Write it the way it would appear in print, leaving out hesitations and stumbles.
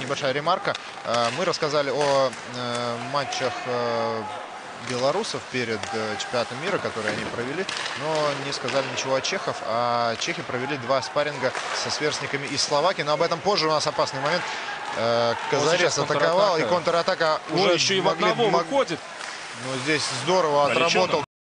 небольшая ремарка. Мы рассказали о матчах белорусов перед чемпионатом мира, которые они провели, но не сказали ничего о чехов. А чехи провели 2 спарринга со сверстниками из Словакии. Но об этом позже. У нас опасный момент. Казарец атаковал, и контратака уже еще и в одного выходит. Но здесь здорово отработал